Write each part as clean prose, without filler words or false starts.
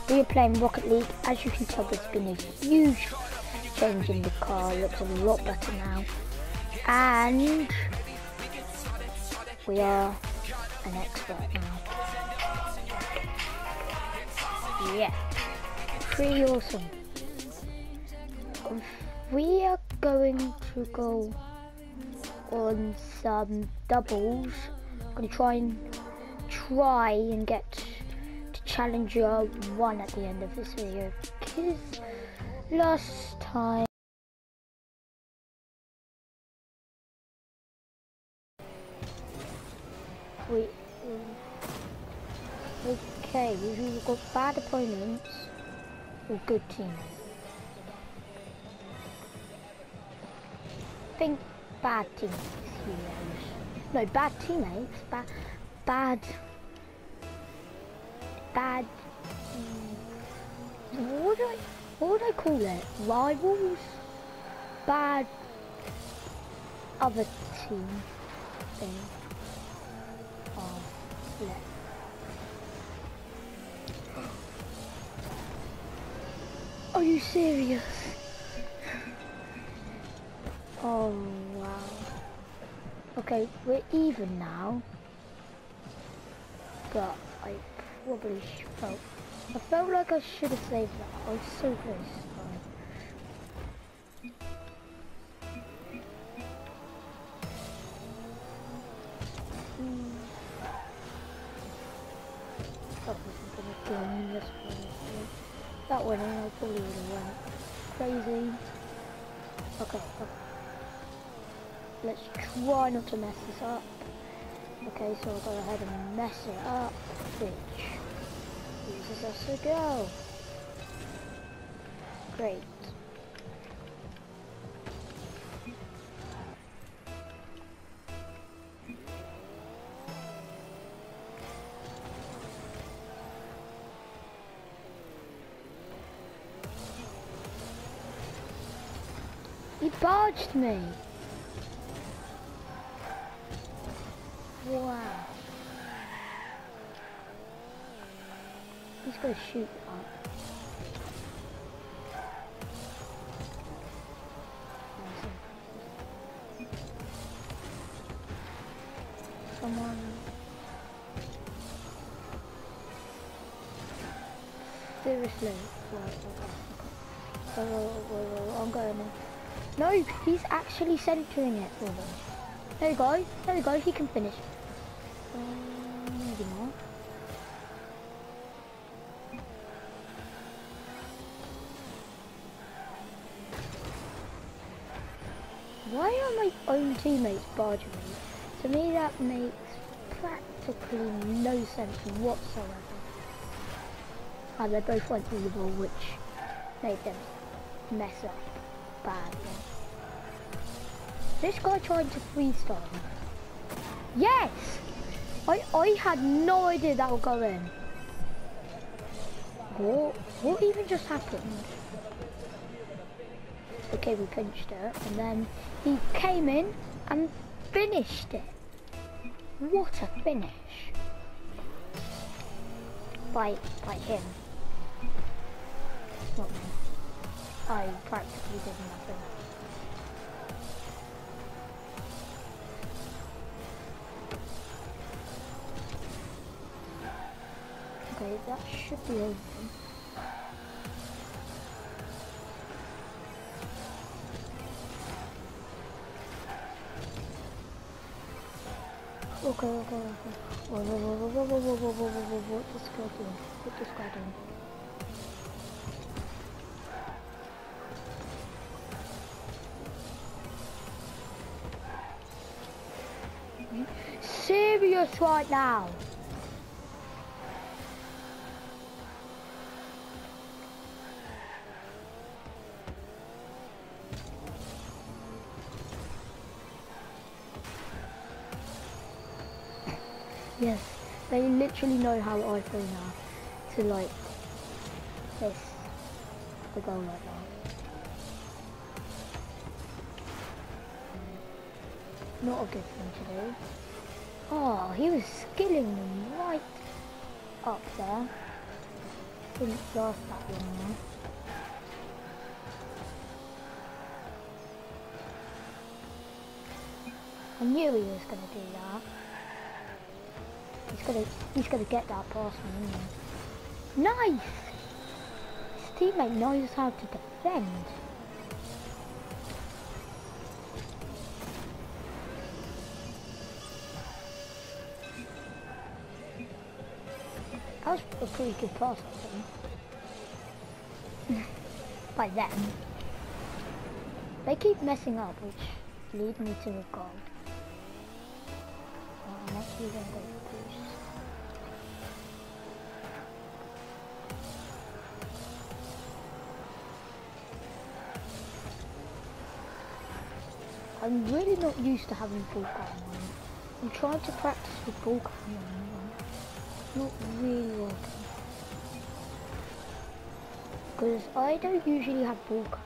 We are playing Rocket League. As you can tell, there's been a huge change in the car. It looks a lot better now. And we are an expert now. Yeah, pretty awesome. We are going to go on some doubles. I'm going to try and get to Challenger 1 at the end of this video, because last time okay, we've got bad opponents or good teammates. I think bad teammates. No, bad teammates. Bad. What would I call it? Rivals. Bad. Other team thing. Oh, yeah. Are you serious? Oh wow. Okay, we're even now. But I probably felt. I felt like I should have saved that. I was so close. That wasn't gonna kill me this one. That went in, I probably would have went crazy. Okay. Let's try not to mess this up. Okay, so I'll go ahead and mess it up, which uses us a go. Great. He barged me. Wow. He's gonna shoot up. Someone. Seriously. I'm going in. No, he's actually centering it for them. There you go, he can finish. Maybe not. Why are my own teammates barging me? To me that makes practically no sense whatsoever. And they both went through the ball, which made them mess up badly. This guy trying to freestyle. Yes! I had no idea that would go in. What even just happened? Okay, we pinched it, and then he came in and finished it. What a finish. By him. Not me. I practically did nothing. Okay, that should be open. Okay. Whoa. What this guy doing? What this guy doing? Serious right now? Yes, they literally know how I play now to like this the goal like that. Not a good thing to do. Oh, he was skilling them right up there. Didn't last that long. I knew he was gonna do that. He's gonna get that past me, isn't he? Nice! His teammate knows how to defend. That was a pretty good pass, I think. By them. They keep messing up, which lead me to a goal. I'm actually going to go for this. I'm really not used to having ball cam on. I'm trying to practice with ball cam on. Not really working. Because I don't usually have ball cam.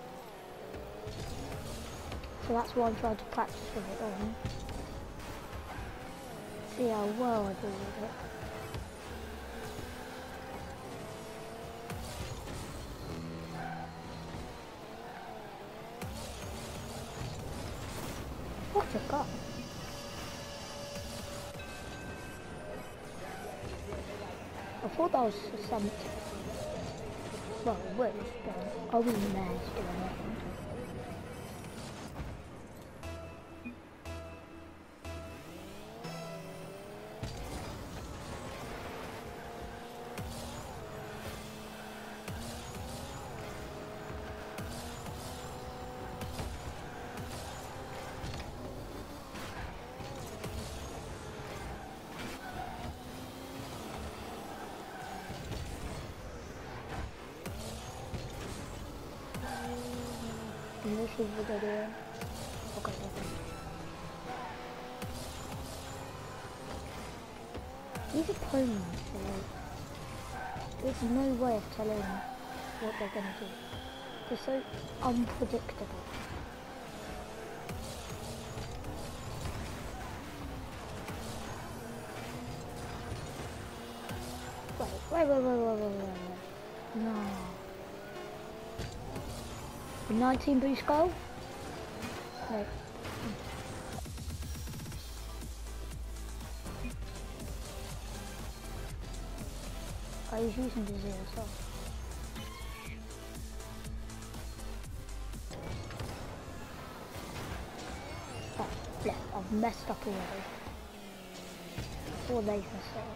So that's why I'm trying to practice with it on. See how well I do with it. What a goal. I thought that was something. Well, it was, but I wasn't there to do anything. This is the video. Okay. These opponents, there's no way of telling what they're gonna do. They're so unpredictable. Wait. No. The 19 boost goal? No. I was using the zero, so. Oh, yeah, I've messed up already. Or they've messed up.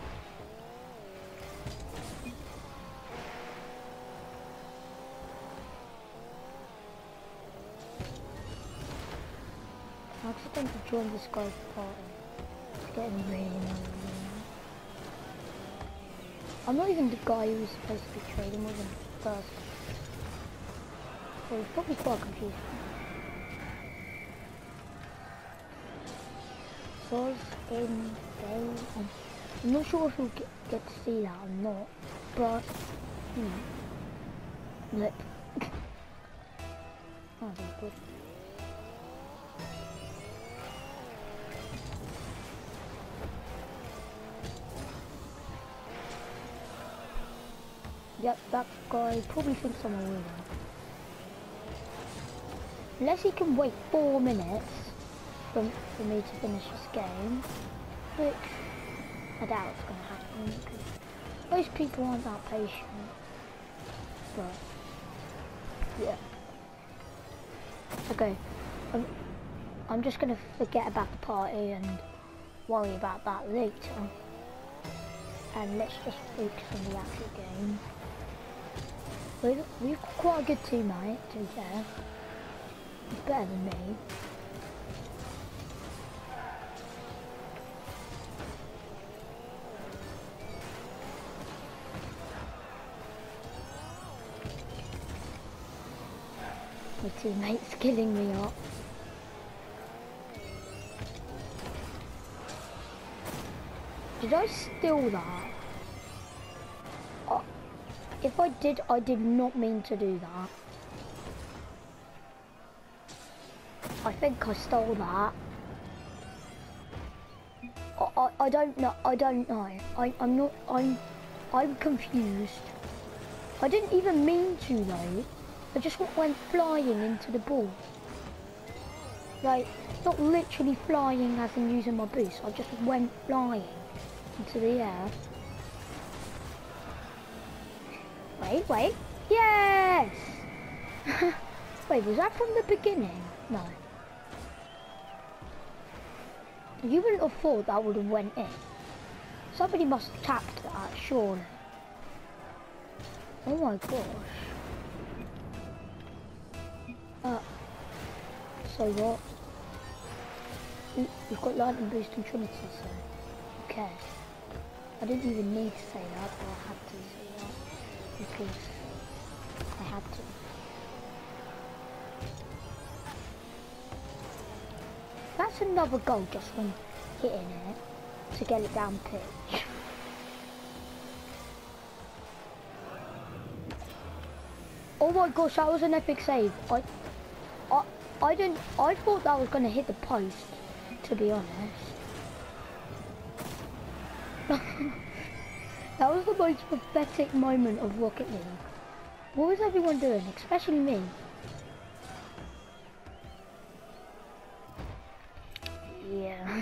I accidentally joined this guy's party. It's getting really annoying. I'm not even the guy who was supposed to be trading with him first. So he's probably quite confused. So in game, I'm not sure if we'll get to see that or not, but look. Oh, that's good. Yep, that guy probably thinks I'm a winner. Unless he can wait 4 minutes for me to finish this game, which I doubt it's going to happen because most people aren't that patient. But yeah. Okay, I'm just going to forget about the party and worry about that later. And let's just focus on the actual game. We've got quite a good teammate, to be fair. He's better than me. My teammate's killing me up. Did I steal that? If I did not mean to do that. I think I stole that. I don't know. I'm confused. I didn't even mean to though. I just went flying into the ball. Like, not literally flying as in using my boost. I just went flying into the air. Wait. Yes! Wait, was that from the beginning? No. You wouldn't have thought that would have went in. Somebody must have tapped that, surely. Oh my gosh. So what? We've got lightning boost and Trinity, so okay. I didn't even need to say that, but I had to say that because I had to. That's another goal just from hitting it to get it down pitch. Oh my gosh, that was an epic save. I thought that was gonna hit the post, to be honest. That was the most pathetic moment of Rocket League. What was everyone doing, especially me? Yeah.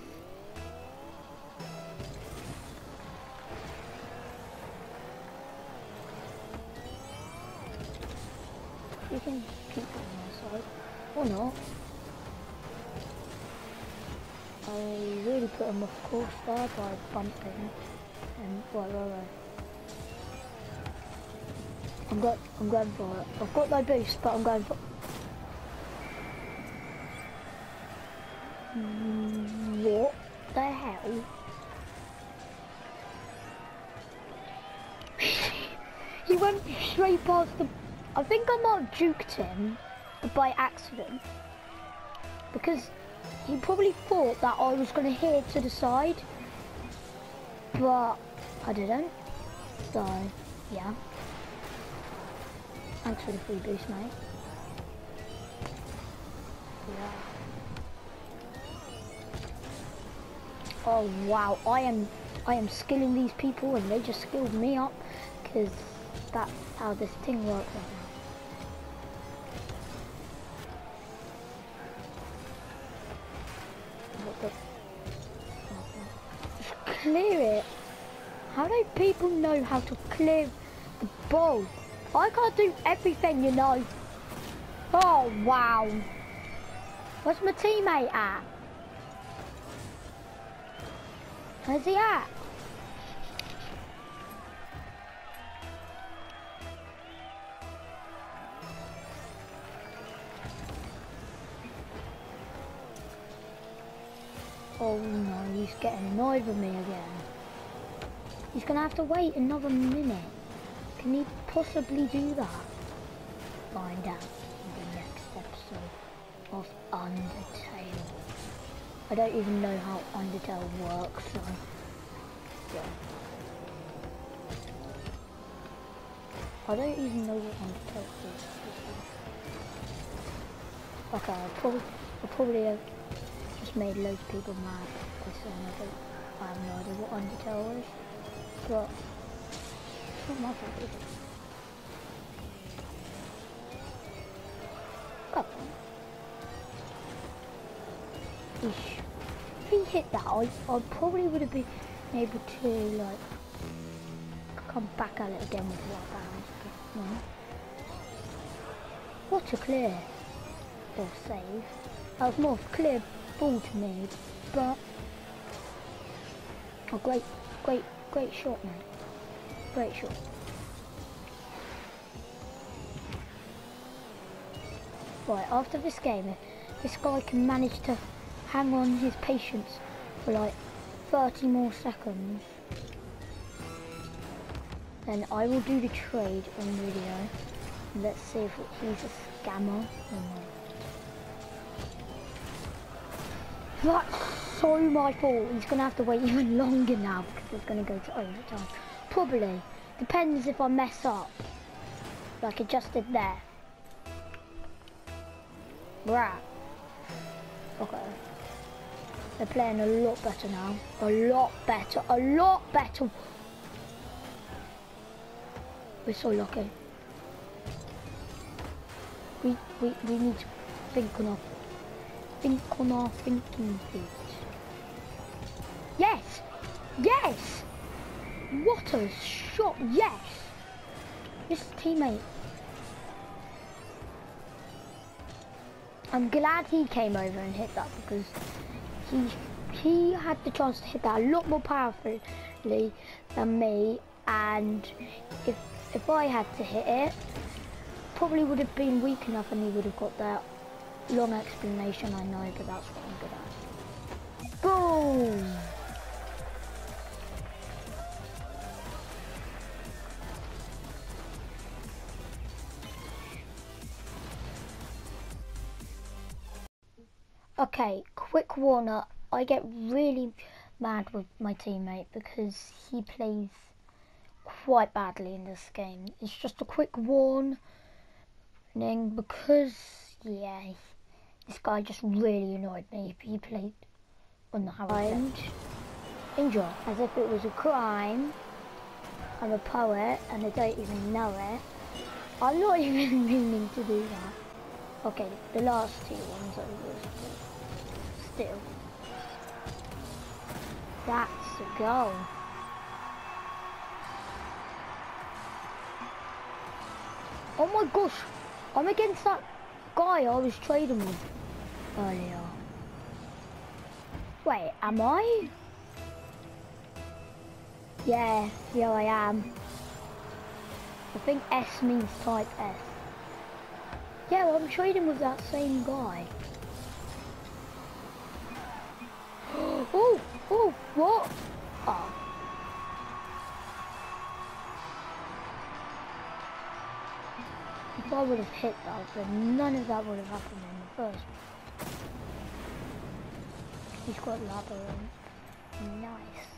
You can keep it on my side, or not. I really put him off course there by bumping, and right. I'm going for it. I've got no boost, but I'm going for it. What the hell? He went straight past the... I think I might have juked him by accident. Because he probably thought that I was going to hit it to the side. But I didn't. So, yeah. Thanks for the free boost, mate. Yeah. Oh wow, I am skilling these people and they just skilled me up because that's how this thing works right now. Just clear it. How do people know how to clear the ball? I can't do everything, you know. Oh wow. Where's my teammate at? Where's he at? Oh no, he's getting annoyed with me again. He's gonna have to wait another minute. Can he possibly do that? Find out in the next episode of Undertale. I don't even know how Undertale works, so yeah. I don't even know what Undertale is. Okay, I probably have just made loads of people mad by saying I have no idea what Undertale is, but it's not my fault, is it? Come on. If he hit that, I probably would have been able to like come back at it again with what bounce, but no. What a clear or save. That was more of a clear ball to me, but a great shot, man. Great shot. Right, after this game, if this guy can manage to hang on his patience for like 30 more seconds, then I will do the trade on video. Let's see if he's a scammer or not. That's so my fault. He's gonna have to wait even longer now because it's gonna go to overtime. Probably. Depends if I mess up. Like it just did there. Right. Okay. They're playing a lot better now. A lot better. We're so lucky. We need to think on our thinking feet. Yes! Yes! What a shot! Yes! This teammate. I'm glad he came over and hit that because he had the chance to hit that a lot more powerfully than me, and if I had to hit it, probably would have been weak enough and he would have got that long explanation. I know, but that's what I'm good at. Boom! Okay, quick warner. I get really mad with my teammate because he plays quite badly in this game. It's just a quick warning because, yeah, this guy just really annoyed me. He played on the Harry. Enjoy, as if it was a crime. I'm a poet and I don't even know it. I'm not even meaning to do that. Okay, the last two ones over. Still. That's a goal. Oh my gosh, I'm against that guy I was trading with earlier. Wait, am I? Yeah, I am. I think S means type S. Yeah, well, I'm trading with that same guy. Oh, what? Oh. If I would have hit that, then none of that would have happened in the first place. He's got labyrinth. Nice.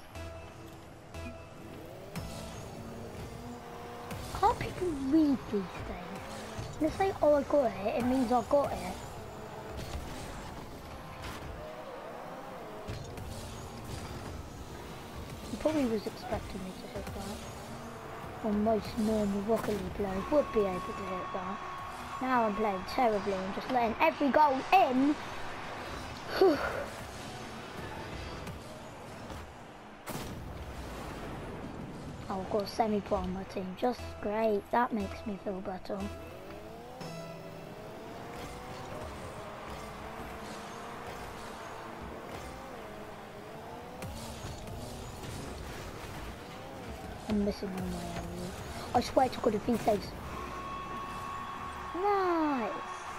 Can't people read these things? When they say, oh, I got it, it means I got it. He probably was expecting me to hit that. Or most normal Rocket League players would be able to hit that. Now I'm playing terribly and just letting every goal in. Oh, I've got a semi-pro on my team. Just great. That makes me feel better. I'm missing all my areas. I swear to God, if he saves. Nice.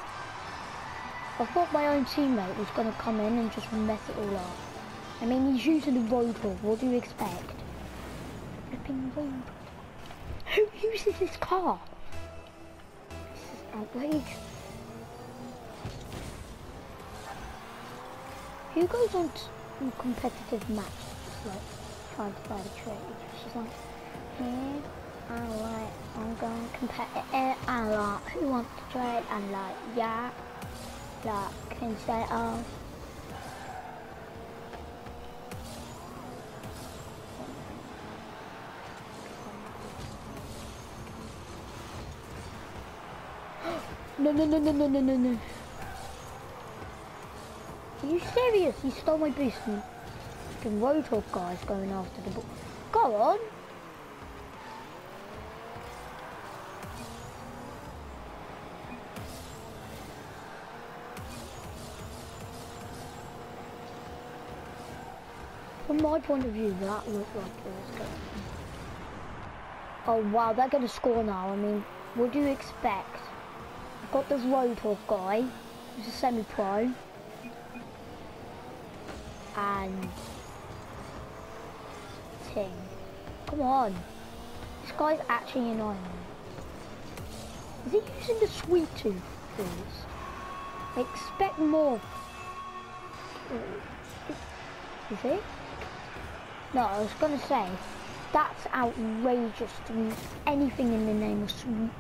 I thought my own teammate was going to come in and just mess it all up. I mean, he's using the Roadhog. What do you expect? Flipping Roadhog. Who uses this car? This is outrageous. Who goes on to competitive matches, like trying to buy the trade? She's like, here, alright, I'm going competitive, and like, who wants to trade? And like, yeah, like, can you say, oh. No. Are you serious? You stole my boost and the Roadhog guy's going after the ball. Go on. From my point of view, that looked like it was going. Oh wow, they're going to score now. I mean, what do you expect? I've got this Roadhog guy, who's a semi-pro. And Ting. Come on. This guy's actually annoying me. Is he using the sweet tooth tools? I expect more. Is he? No, I was gonna say, that's outrageous to use anything in the name of sweet.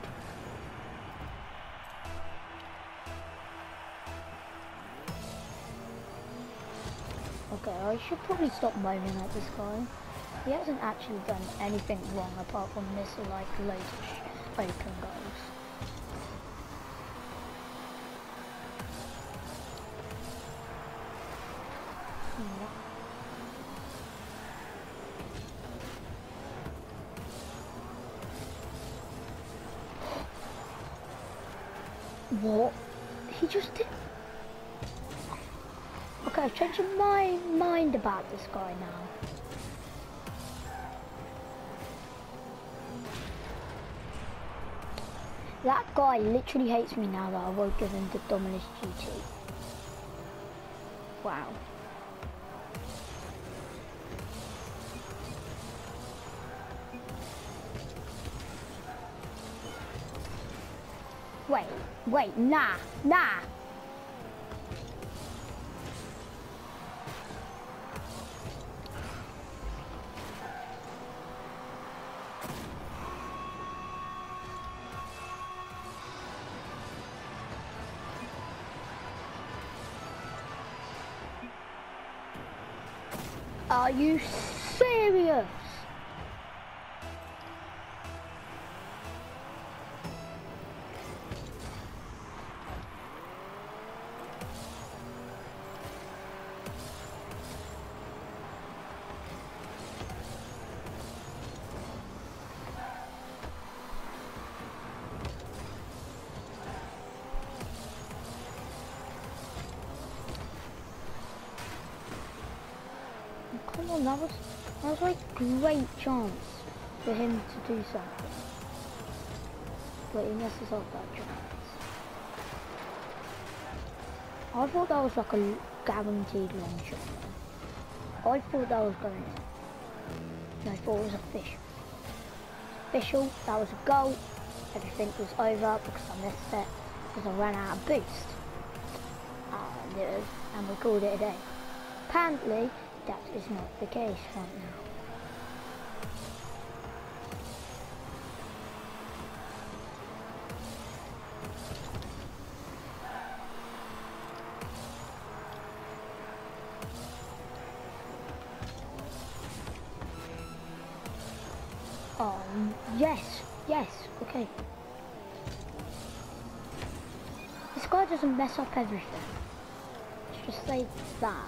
Okay, I should probably stop moaning at this guy. He hasn't actually done anything wrong apart from miss like loads of open goes. What? He just did. Okay, I've changed my mind about this guy now. That guy literally hates me now that I won't give him the Dominus GT. Wow. Wait, nah. Are you serious? Come on, that was like a great chance for him to do something. But he messes up that chance. I thought that was like a guaranteed long shot. I thought that was going in. And I thought it was official. That was a goal. Everything was over because I missed it because I ran out of boost. And we called it a day. Apparently, that is not the case right now. Oh, yes, okay. This guy doesn't mess up everything. Let's just say that.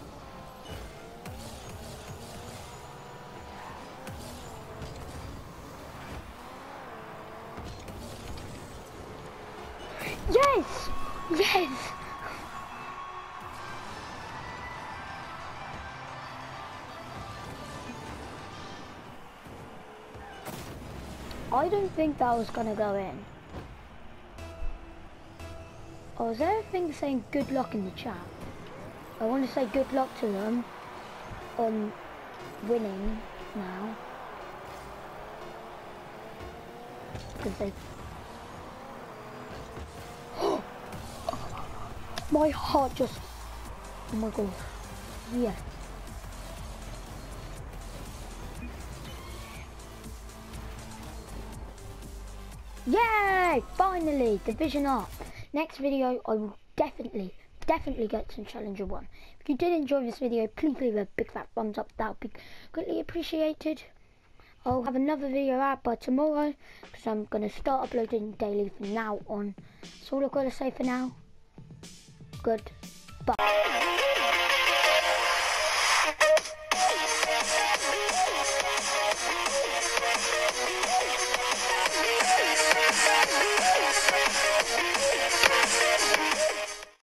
Yes! I don't think that was gonna go in. Oh, is there a thing saying good luck in the chat? I want to say good luck to them on winning now. Because they... My heart just... Oh my god. Yeah. Yay! Finally! Division up. Next video, I will definitely get some Challenger 1. If you did enjoy this video, please leave a big fat thumbs up. That would be greatly appreciated. I'll have another video out by tomorrow because I'm going to start uploading daily from now on. That's all I've got to say for now. Goodbye.